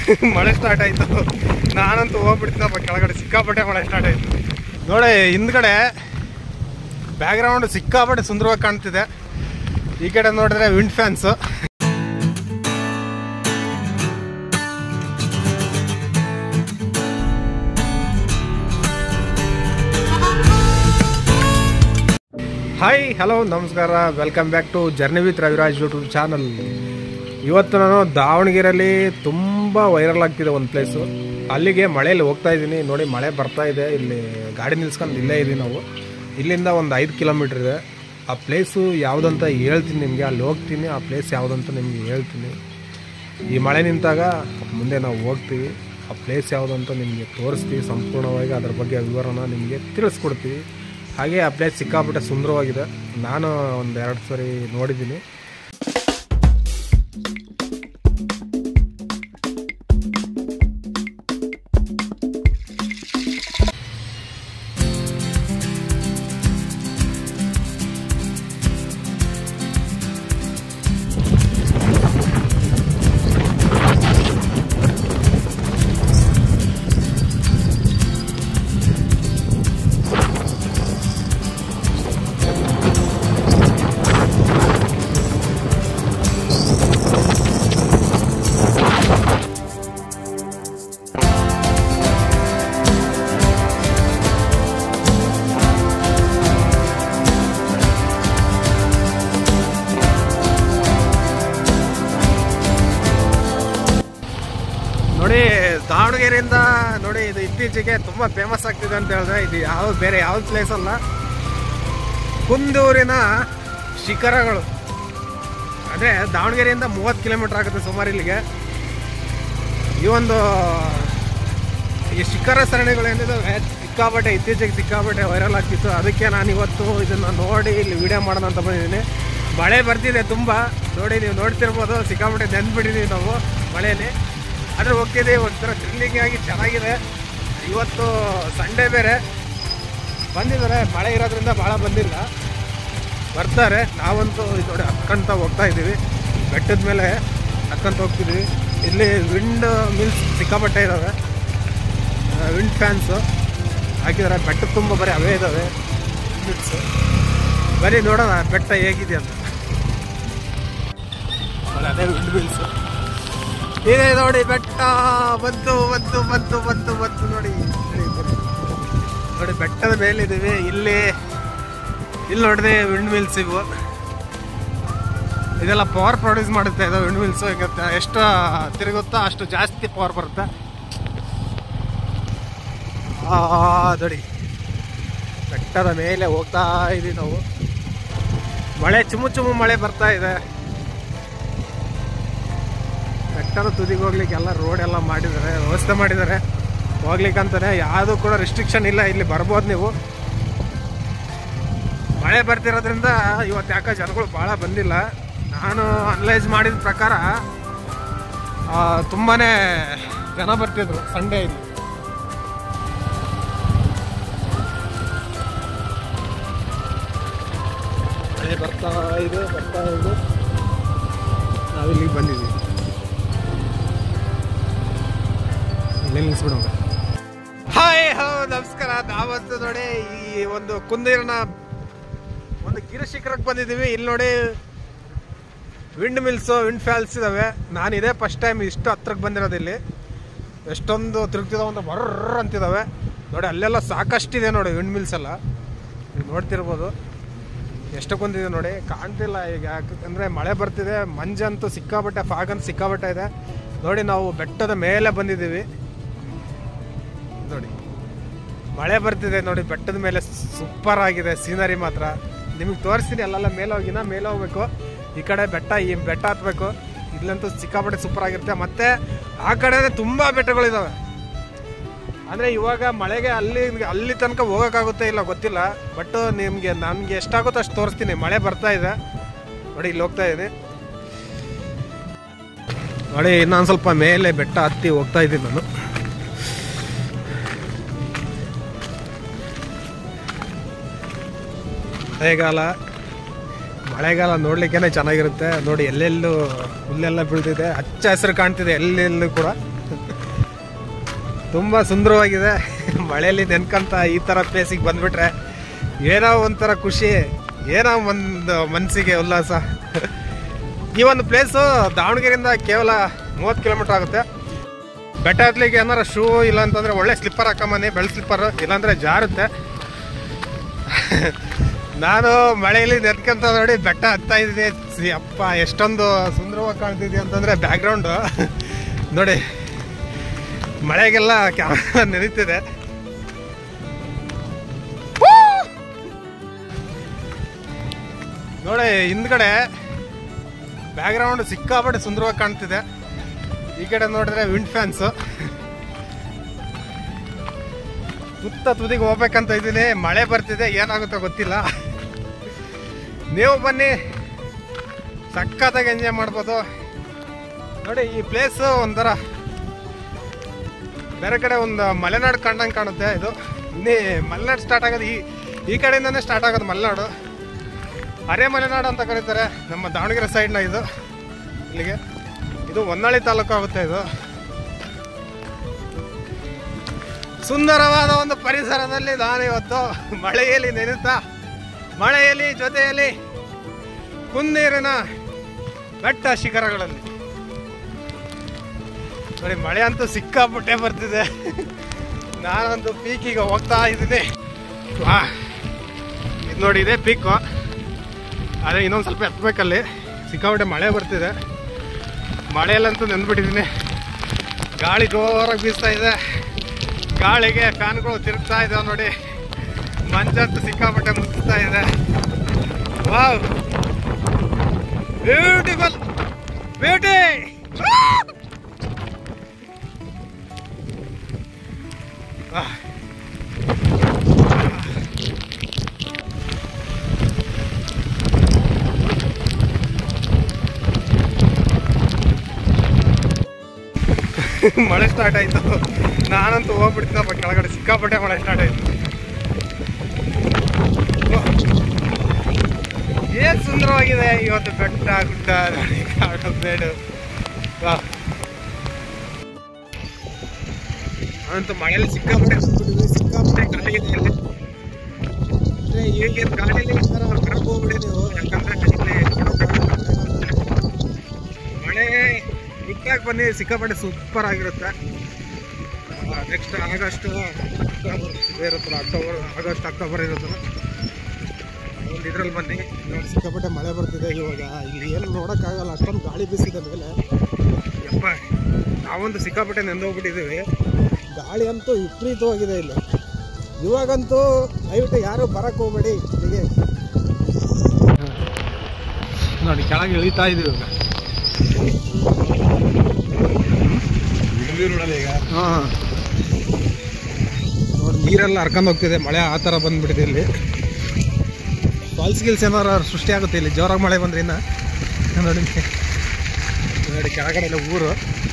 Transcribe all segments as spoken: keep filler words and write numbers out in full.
ಮಳೆ ಸ್ಟಾರ್ಟ್ ಆಯಿತು. ನಾನಂತೂ ಹೋಗ್ಬಿಡ್ತೀನಪ್ಪ ಕೆಳಗಡೆ, ಸಿಕ್ಕಾಪಟ್ಟೆ ಮಳೆ ಸ್ಟಾರ್ಟ್ ಆಯಿತು ನೋಡಿ. ಹಿಂದ್ಗಡೆ ಬ್ಯಾಕ್ಗ್ರೌಂಡ್ ಸಿಕ್ಕಾಪಟ್ಟೆ ಸುಂದರವಾಗಿ ಕಾಣ್ತಿದೆ. ಈ ಕಡೆ ನೋಡಿದ್ರೆ ವಿಂಡ್ ಫ್ಯಾನ್ಸು. ಹಾಯ್ ಹಲೋ ನಮಸ್ಕಾರ, welcome back to journey with Raviraj YouTube channel. ಇವತ್ತು ನಾನು ದಾವಣಗೆರೆಯಲ್ಲಿ ತುಂಬ ವೈರಲ್ ಆಗ್ತಿದೆ ಒಂದು ಪ್ಲೇಸು. ಅಲ್ಲಿಗೆ ಮಳೆಯಲ್ಲಿ ಹೋಗ್ತಾ ಇದ್ದೀನಿ ನೋಡಿ. ಮಳೆ ಬರ್ತಾ ಇದೆ. ಇಲ್ಲಿ ಗಾಡಿ ನಿಲ್ಸ್ಕೊಂಡು ಇಲ್ಲೇ ಇದ್ದೀವಿ ನಾವು. ಇಲ್ಲಿಂದ ಒಂದು ಐದು ಕಿಲೋಮೀಟ್ರ್ ಇದೆ. ಆ ಪ್ಲೇಸು ಯಾವುದಂತ ಹೇಳ್ತೀನಿ ನಿಮಗೆ. ಅಲ್ಲಿ ಹೋಗ್ತೀನಿ, ಆ ಪ್ಲೇಸ್ ಯಾವುದಂತ ನಿಮಗೆ ಹೇಳ್ತೀನಿ. ಈ ಮಳೆ ನಿಂತಾಗ ಮುಂದೆ ನಾವು ಹೋಗ್ತೀವಿ. ಆ ಪ್ಲೇಸ್ ಯಾವುದಂತ ನಿಮಗೆ ತೋರಿಸ್ತೀವಿ ಸಂಪೂರ್ಣವಾಗಿ. ಅದ್ರ ಬಗ್ಗೆ ವಿವರನ ನಿಮಗೆ ತಿಳಿಸ್ಕೊಡ್ತೀವಿ. ಹಾಗೆ ಆ ಪ್ಲೇಸ್ ಸಿಕ್ಕಾಪಟ್ಟೆ ಸುಂದರವಾಗಿದೆ. ನಾನು ಒಂದು ಎರಡು ಸರಿ ನೋಡಿದ್ದೀನಿ. ನೋಡಿ ದಾವಣಗೆರೆಯಿಂದ ನೋಡಿ, ಇದು ಇತ್ತೀಚೆಗೆ ತುಂಬ ಫೇಮಸ್ ಆಗ್ತಿದೆ ಅಂತ ಹೇಳಿದ್ರೆ ಇದು ಯಾವ ಬೇರೆ ಯಾವ ಪ್ಲೇಸ್ ಅಲ್ಲ, ಕುಂದೂರಿನ ಶಿಖರಗಳು. ಅಂದರೆ ದಾವಣಗೆರೆಯಿಂದ ಮೂವತ್ತು ಕಿಲೋಮೀಟ್ರ್ ಆಗುತ್ತೆ ಸುಮಾರು ಇಲ್ಲಿಗೆ. ಈ ಒಂದು ಈ ಶಿಖರ ಸರಣಿಗಳು ಏನಿದ್ದಾವೆ ಸಿಕ್ಕಾಪಟ್ಟೆ ಇತ್ತೀಚೆಗೆ ಸಿಕ್ಕಾಪಟ್ಟೆ ವೈರಲ್ ಆಗ್ತಿತ್ತು. ಅದಕ್ಕೆ ನಾನು ಇವತ್ತು ಇದನ್ನು ನೋಡಿ ಇಲ್ಲಿ ವಿಡಿಯೋ ಮಾಡೋಣ ಅಂತ ಬಂದಿದ್ದೀನಿ. ಮಳೆ ಬರ್ತಿದೆ ತುಂಬ ನೋಡಿ, ನೀವು ನೋಡ್ತಿರ್ಬೋದು. ಸಿಕ್ಕಾಪಟ್ಟೆ ನೆನ್ಬಿಟ್ಟಿದ್ದೀವಿ ನಾವು ಮಳೆಯಲ್ಲಿ. ಆದರೆ ಹೋಗ್ತಿದೆ ಒಂಥರ ಥ್ರಿಲ್ಲಿಂಗ್ ಆಗಿ ಚೆನ್ನಾಗಿದೆ. ಇವತ್ತು ಸಂಡೇ ಬೇರೆ ಬಂದಿದ್ದಾರೆ. ಮಳೆ ಇರೋದ್ರಿಂದ ಭಾಳ ಬಂದಿಲ್ಲ, ಬರ್ತಾರೆ. ನಾವಂತೂ ನೋಡಿ ಹತ್ಕೊಂತ ಹೋಗ್ತಾ ಇದ್ದೀವಿ. ಬೆಟ್ಟದ ಮೇಲೆ ಹತ್ಕೊಂತ ಹೋಗ್ತಿದ್ದೀವಿ. ಇಲ್ಲಿ ವಿಂಡ್ ಮಿಲ್ಸ್ ಸಿಕ್ಕಾಪಟ್ಟೆ ಇದ್ದಾವೆ, ವಿಂಡ್ ಫ್ಯಾನ್ಸು ಹಾಕಿದ್ದಾರೆ. ಬೆಟ್ಟದ ತುಂಬ ಬರೀ ಅವೇ ಇದ್ದಾವೆ ಮಿಲ್ಸು. ಬರೀ ನೋಡೋಣ ಬೆಟ್ಟ ಹೇಗಿದೆ ಅಂತ. ಅದೇ ವಿಂಡ್ ಮಿಲ್ಸು ಇದೆ ನೋಡಿ. ಬೆಟ್ಟ ಬಂತು ಬಂತು ಬಂತು ಬಂತು ಬಂತು ನೋಡಿ. ನೋಡಿ ಬೆಟ್ಟದ ಮೇಲಿದ್ದೀವಿ. ಇಲ್ಲಿ ಇಲ್ಲಿ ನೋಡಿದೆ ವಿಂಡ್ ಮಿಲ್ಸ್. ಇವು ಇದೆಲ್ಲ ಪವರ್ ಪ್ರೊಡ್ಯೂಸ್ ಮಾಡುತ್ತೆ ಇದು ವಿಂಡ್ ಮಿಲ್ಸು. ಎಷ್ಟು ತಿರುಗುತ್ತೋ ಅಷ್ಟು ಜಾಸ್ತಿ ಪವರ್ ಬರುತ್ತೆ. ನೋಡಿ ಬೆಟ್ಟದ ಮೇಲೆ ಹೋಗ್ತಾ ಇದೀವಿ ನಾವು. ಮಳೆ ಚುಮು ಚುಮು ಮಳೆ ಬರ್ತಾ ಇದೆ. ಬೆಟ್ಟದ ತುದಿಗೆ ಹೋಗ್ಲಿಕ್ಕೆ ಎಲ್ಲ ರೋಡ್ ಎಲ್ಲ ಮಾಡಿದ್ದಾರೆ, ವ್ಯವಸ್ಥೆ ಮಾಡಿದ್ದಾರೆ ಹೋಗ್ಲಿಕ್ಕಂತಾನೆ. ಯಾವುದೂ ಕೂಡ ರಿಸ್ಟ್ರಿಕ್ಷನ್ ಇಲ್ಲ, ಇಲ್ಲಿ ಬರ್ಬೋದು ನೀವು. ಮಳೆ ಬರ್ತಿರೋದ್ರಿಂದ ಇವತ್ತು ಯಾಕೆ ಜನಗಳು ಭಾಳ ಬಂದಿಲ್ಲ. ನಾನು ಅನಲೈಸ್ ಮಾಡಿದ ಪ್ರಕಾರ ತುಂಬಾ ಜನ ಬರ್ತಿದ್ರು ಸಂಡೇ ಇಲ್ಲಿ. ಮಳೆ ಬರ್ತಾ ಇದೆ ಬರ್ತಾ ಇದೆ ನಾವಿಲ್ಲಿಗೆ ಬಂದಿದ್ದೀವಿ. ನಿಲ್ಲಿಸ್ಬಿಡೋಣ. ಹಾಯ್ ಹಲೋ ನಮಸ್ಕಾರ. ನಾವಂತೂ ನೋಡಿ ಈ ಒಂದು ಕುಂದೂರಿನ ಒಂದು ಗಿರಿ ಶಿಖರಕ್ಕೆ ಬಂದಿದ್ದೀವಿ. ಇಲ್ಲಿ ನೋಡಿ ವಿಂಡ್ ಮಿಲ್ಸು, ವಿಂಡ್ ಫ್ಯಾಲ್ಸ್ ಇದಾವೆ. ನಾನು ಇದೇ ಫಸ್ಟ್ ಟೈಮ್ ಇಷ್ಟು ಹತ್ರಕ್ಕೆ ಬಂದಿರೋದು. ಇಲ್ಲಿ ಎಷ್ಟೊಂದು ತಿರುಗ್ತಿದಾವೆ ಅಂತ ಬರ್ರ ಅಂತಿದ್ದಾವೆ ನೋಡಿ. ಅಲ್ಲೆಲ್ಲ ಸಾಕಷ್ಟಿದೆ ನೋಡಿ ವಿಂಡ್ ಮಿಲ್ಸ್ ಎಲ್ಲ. ನೀವು ನೋಡ್ತಿರ್ಬೋದು ಎಷ್ಟು ಕುಂದಿದೆ ನೋಡಿ. ಕಾಣ್ತಿಲ್ಲ ಈಗ, ಯಾಕಂದರೆ ಮಳೆ ಬರ್ತಿದೆ. ಮಂಜಂತೂ ಸಿಕ್ಕಾಬಟ್ಟೆ, ಫಾಗಂತೂ ಸಿಕ್ಕಾಬಟ್ಟೆ ಇದೆ ನೋಡಿ. ನಾವು ಬೆಟ್ಟದ ಮೇಲೆ ಬಂದಿದ್ದೀವಿ ನೋಡಿ. ಮಳೆ ಬರ್ತಿದೆ ನೋಡಿ. ಬೆಟ್ಟದ ಮೇಲೆ ಸೂಪರ್ ಆಗಿದೆ ಸೀನರಿ ಮಾತ್ರ. ನಿಮಗೆ ತೋರಿಸ್ತೀನಿ. ಅಲ್ಲೆಲ್ಲ ಮೇಲೆ ಹೋಗಿನ ಮೇಲೆ ಹೋಗ್ಬೇಕು. ಈ ಕಡೆ ಬೆಟ್ಟ, ಈ ಬೆಟ್ಟ ಹತ್ಬೇಕು. ಇಲ್ಲಂತೂ ಸಿಕ್ಕಾಪಟ್ಟೆ ಸೂಪರ್ ಆಗಿರುತ್ತೆ. ಮತ್ತು ಆ ಕಡೆ ತುಂಬ ಬೆಟ್ಟಗಳಿದ್ದಾವೆ. ಅಂದರೆ ಇವಾಗ ಮಳೆಗೆ ಅಲ್ಲಿ ಅಲ್ಲಿ ತನಕ ಹೋಗೋಕ್ಕಾಗುತ್ತೆ ಇಲ್ಲ ಗೊತ್ತಿಲ್ಲ. ಬಟ್ ನಿಮಗೆ ನನಗೆ ಎಷ್ಟಾಗುತ್ತೋ ಅಷ್ಟು ತೋರಿಸ್ತೀನಿ. ಮಳೆ ಬರ್ತಾ ಇದೆ ನೋಡಿ. ಇಲ್ಲಿ ಹೋಗ್ತಾ ಇದೆ ನೋಡಿ. ಇನ್ನೊಂದು ಸ್ವಲ್ಪ ಮೇಲೆ ಬೆಟ್ಟ ಹತ್ತಿ ಹೋಗ್ತಾ ಇದ್ದೀನಿ ನಾನು. ಮಳೆಗಾಲ ಮಳೆಗಾಲ ನೋಡ್ಲಿಕ್ಕೇನೆ ಚೆನ್ನಾಗಿರುತ್ತೆ ನೋಡಿ. ಎಲ್ಲೆಲ್ಲೂ ಹುಲ್ಲೆಲ್ಲ ಬೀಳ್ತಿದೆ, ಹಚ್ಚ ಹಸಿರು ಕಾಣ್ತಿದೆ ಎಲ್ಲೆಲ್ಲೂ ಕೂಡ. ತುಂಬ ಸುಂದರವಾಗಿದೆ. ಮಳೆಯಲ್ಲಿ ನೆನ್ಕಂತ ಈ ಥರ ಪ್ಲೇಸಿಗೆ ಬಂದ್ಬಿಟ್ರೆ ಏನೋ ಒಂಥರ ಖುಷಿ, ಏನೋ ಒಂದು ಮನಸ್ಸಿಗೆ ಉಲ್ಲಾಸ. ಈ ಒಂದು ಪ್ಲೇಸು ದಾವಣಗೆರೆಯಿಂದ ಕೇವಲ ಮೂವತ್ತು ಕಿಲೋಮೀಟ್ರ್ ಆಗುತ್ತೆ. ಬೆಟ್ಟ ಹತ್ಲಿಕ್ಕೆ ಏನಾರ ಶೂ ಇಲ್ಲ ಅಂತಂದರೆ ಒಳ್ಳೆ ಸ್ಲಿಪ್ಪರ್ ಹಾಕೊಂಬನ್ನಿ, ಬೆಳ್ಳ ಸ್ಲಿಪ್ಪರ್, ಇಲ್ಲಾಂದರೆ ಜಾರುತ್ತೆ. ನಾನು ಮಳೆಯಲ್ಲಿ ನೆನ್ಕಂತ ನೋಡಿ ಬೆಟ್ಟ ಹತ್ತಾ ಇದ್ದೀನಿ. ಅಪ್ಪ ಎಷ್ಟೊಂದು ಸುಂದರವಾಗಿ ಕಾಣ್ತಿದ್ದೆ ಅಂತಂದರೆ ಬ್ಯಾಕ್ಗ್ರೌಂಡು ನೋಡಿ, ಮಳೆಗೆಲ್ಲ ಕ್ಯಾಮರಾ ನೆನೀತಿದೆ. ನೋಡಿ ಹಿಂದ್ಗಡೆ ಬ್ಯಾಕ್ಗ್ರೌಂಡ್ ಸಿಕ್ಕಾಪಟ್ಟೆ ಸುಂದರವಾಗಿ ಕಾಣ್ತಿದೆ. ಈ ಕಡೆ ನೋಡಿದ್ರೆ ವಿಂಡ್ ಫ್ಯಾನ್ಸು. ತುತ್ತ ತುದಿಗೆ ಹೋಗ್ಬೇಕಂತ ಇದ್ದೀನಿ, ಮಳೆ ಬರ್ತಿದೆ, ಏನಾಗುತ್ತೋ ಗೊತ್ತಿಲ್ಲ. ನೀವು ಬನ್ನಿ, ಸಖತ್ತಾಗಿ ಎಂಜಾಯ್ ಮಾಡ್ಬೋದು. ನೋಡಿ ಈ ಪ್ಲೇಸು ಒಂಥರ ಬೇರೆ ಕಡೆ ಒಂದು ಮಲೆನಾಡು ಕಂಡಂಗೆ ಕಾಣುತ್ತೆ. ಇದು ಇನ್ನೇ ಮಲೆನಾಡು ಸ್ಟಾರ್ಟ್ ಆಗೋದು ಈ ಈ ಕಡೆಯಿಂದನೇ ಸ್ಟಾರ್ಟ್ ಆಗೋದು ಮಲೆನಾಡು. ಅರೆ ಮಲೆನಾಡು ಅಂತ ಕರೀತಾರೆ ನಮ್ಮ ದಾವಣಗೆರೆ ಸೈಡ್ನ. ಇದು ಇಲ್ಲಿಗೆ ಇದು ಹೊನ್ನಾಳಿ ತಾಲೂಕು ಆಗುತ್ತೆ. ಇದು ಸುಂದರವಾದ ಒಂದು ಪರಿಸರದಲ್ಲಿ ನಾನು ಇವತ್ತು ಮಳೆಯಲ್ಲಿ ನೆನೆಯುತ್ತಾ, ಮಳೆಯಲ್ಲಿ ಜೊತೆಯಲ್ಲಿ ಕುಂದೀರಿನ ಬೆಟ್ಟ ಶಿಖರಗಳಲ್ಲಿ ನೋಡಿ, ಮಳೆ ಅಂತೂ ಸಿಕ್ಕಾಪಟ್ಟೆ ಬರ್ತಿದೆ. ನಾನಂತೂ ಪೀಕಿಗೆ ಹೋಗ್ತಾ ಇದ್ದೀನಿ. ವಾ, ಇದು ನೋಡಿ, ಇದೆ ಪೀಕು. ಅದೇ ಇನ್ನೊಂದು ಸ್ವಲ್ಪ ಎತ್ತಬೇಕಲ್ಲಿ, ಸಿಕ್ಕಾಪಟ್ಟೆ ಮಳೆ ಬರ್ತಿದೆ. ಮಳೆಯಲ್ಲಂತೂ ನೆಂದ್ಬಿಟ್ಟಿದ್ದೀನಿ. ಗಾಳಿ ಜೋರಾಗಿ ಬೀಸ್ತಾ ಇದೆ. ಗಾಳಿಗೆ ಫ್ಯಾನ್ಗಳು ತಿರುಗ್ತಾ ಇದ್ದಾವೆ ನೋಡಿ. ಮಂಜಂತೂ ಸಿಕ್ಕಾಪಟ್ಟೆ ಮುಗಿಸ್ತಾ ಇದೆ. Wow, beautiful, beauty. ಮಳೆ ಸ್ಟಾರ್ಟ್ ಆಯಿತು. ನಾನಂತೂ ಹೋಗ್ಬಿಡ್ತೀನಪ್ಪ ಕೆಳಗಡೆ. ಸಿಕ್ಕಾಪಟ್ಟೆ ಮಳೆ ಸ್ಟಾರ್ಟ್ ಆಯಿತು. ಏನು ಸುಂದರವಾಗಿದೆ ಇವತ್ತು ಬೆಟ್ಟ ಗುಡ್ಡ ಕಾಡು ಬೇಡು. ವಾ, ನಾನಂತೂ ಮಳೆಯಲ್ಲಿ ಸಿಕ್ಕಾಪಟ್ಟೆ ಸಿಕ್ಕಾಪಟ್ಟೆ ಗಾಳಿ ಇದೆ ಅಲ್ಲಿ. ಅಂದರೆ ಈಗೇನು ಗಾಳಿಯಲ್ಲಿ ಈ ಥರ ಹೊರಗೆ ಹೋಗ್ಬಿಡಿ ನೀವು, ಯಾಕಂದರೆ ಮಳೆ ಬಿಟ್ಟಾಗಿ ಬನ್ನಿ, ಸಿಕ್ಕಾಪಟ್ಟೆ ಸೂಪರ್ ಆಗಿರುತ್ತೆ. ನೆಕ್ಸ್ಟ್ ಆಗಸ್ಟ್ ಅಕ್ಟೋಬರ್ ಇದೇ ಇರುತ್ತಲ್ಲ, ಅಕ್ಟೋಬರ್ ಆಗಸ್ಟ್ ಅಕ್ಟೋಬರ್ ಇರುತ್ತಲ್ಲ, ಒಂದು ಇದ್ರಲ್ಲಿ ಬನ್ನಿ. ನೋಡಿ ಸಿಕ್ಕಾಪಟ್ಟೆ ಮಳೆ ಬರ್ತಿದೆ ಇವಾಗ. ಇಲ್ಲಿ ಏನು ನೋಡೋಕ್ಕಾಗಲ್ಲ, ಅಷ್ಟೊಂದು ಗಾಳಿ ಬೀಸಿದೆ ಮೇಲೆ. ಯಪ್ಪ, ನಾವೊಂದು ಸಿಕ್ಕಾಪಟ್ಟೆ ನೆಂದೋಗ್ಬಿಟ್ಟಿದ್ದೀವಿ. ಗಾಳಿ ಅಂತೂ ವಿಪರೀತವಾಗಿದೆ ಇಲ್ಲಿ. ಇವಾಗಂತೂ ದಯವಿಟ್ಟು ಯಾರು ಬರಕ್ಕೆ ಹೋಗ್ಬೇಡಿ ಇಲ್ಲಿಗೆ. ನೋಡಿ ಕೆಳಗೆ ಇಳಿತಾ ಇದೀವಿ ಇವಾಗ. ಈಗ ಹಾಂ ನೋಡಿ, ನೀರೆಲ್ಲ ಹರ್ಕೊಂಡು ಹೋಗ್ತಿದೆ. ಮಳೆ ಆ ಥರ ಬಂದ್ಬಿಟ್ಟಿದೆ ಇಲ್ಲಿ. ಫಾಲ್ಸ್ ಗಿಲ್ಸ್ ಏನಾರು ಸೃಷ್ಟಿ ಆಗುತ್ತೆ ಇಲ್ಲಿ ಜೋರಾಗಿ ಮಳೆ ಬಂದ್ರೆ. ಇನ್ನು ನೋಡಿ ನೋಡಿ ಕೆಳಗಡೆ ಎಲ್ಲ ಊರು.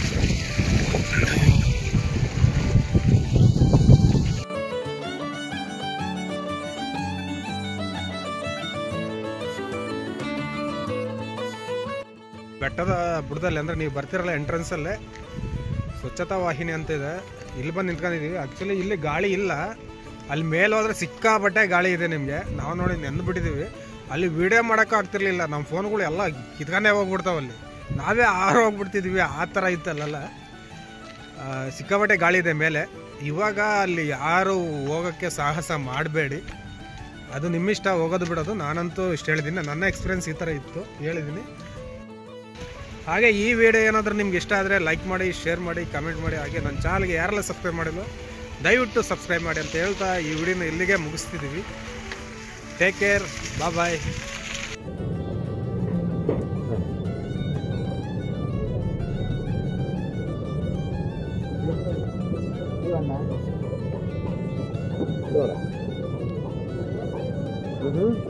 ಬೆಟ್ಟದ ಬುಡದಲ್ಲಿ ಅಂದರೆ ನೀವು ಬರ್ತಿರಲ್ಲ ಎಂಟ್ರೆನ್ಸಲ್ಲೇ ಸ್ವಚ್ಛತಾ ವಾಹಿನಿ ಅಂತ ಇದೆ. ಇಲ್ಲಿ ಬಂದು ನಿಂತ್ಕೊಂಡಿದ್ದೀವಿ. ಆ್ಯಕ್ಚುಲಿ ಇಲ್ಲಿ ಗಾಳಿ ಇಲ್ಲ, ಅಲ್ಲಿ ಮೇಲೆ ಹೋದ್ರೆ ಸಿಕ್ಕಾಪಟ್ಟೆ ಗಾಳಿ ಇದೆ ನಿಮಗೆ. ನಾವು ನೋಡಿ ನೆಂದುಬಿಟ್ಟಿದ್ದೀವಿ. ಅಲ್ಲಿ ವೀಡಿಯೋ ಮಾಡೋಕ್ಕೂ ಆಗ್ತಿರ್ಲಿಲ್ಲ. ನಮ್ಮ ಫೋನ್ಗಳು ಎಲ್ಲ ಕಿತ್ಕೊಂಡೇ ಹೋಗ್ಬಿಡ್ತಾವಲ್ಲಿ. ನಾವೇ ಆರು ಹೋಗ್ಬಿಡ್ತಿದ್ವಿ, ಆ ಥರ ಇತ್ತಲ್ಲ. ಸಿಕ್ಕಾಪಟ್ಟೆ ಗಾಳಿ ಇದೆ ಮೇಲೆ. ಇವಾಗ ಅಲ್ಲಿ ಯಾರು ಹೋಗೋಕ್ಕೆ ಸಾಹಸ ಮಾಡಬೇಡಿ, ಅದು ನಿಮ್ಮಿಷ್ಟ ಹೋಗೋದು ಬಿಡೋದು. ನಾನಂತೂ ಇಷ್ಟು ಹೇಳಿದ್ದೀನಿ, ನನ್ನ ಎಕ್ಸ್ಪೀರಿಯನ್ಸ್ ಈ ಥರ ಇತ್ತು ಹೇಳಿದ್ದೀನಿ. ಹಾಗೆ ಈ ವಿಡಿಯೋ ಏನಾದರೂ ನಿಮ್ಗೆ ಇಷ್ಟ ಆದರೆ ಲೈಕ್ ಮಾಡಿ, ಶೇರ್ ಮಾಡಿ, ಕಮೆಂಟ್ ಮಾಡಿ. ಹಾಗೆ ನನ್ನ ಚಾನಲ್ಗೆ ಯಾರೆಲ್ಲ ಸಬ್ಸ್ಕ್ರೈಬ್ ಮಾಡಿಲ್ಲ ದಯವಿಟ್ಟು ಸಬ್ಸ್ಕ್ರೈಬ್ ಮಾಡಿ ಅಂತ ಹೇಳ್ತಾ ಈ ವಿಡಿಯೋನ ಇಲ್ಲಿಗೆ ಮುಗಿಸ್ತಿದ್ದೀವಿ. ಟೇಕ್ ಕೇರ್, ಬಾಯ್ ಬಾಯ್.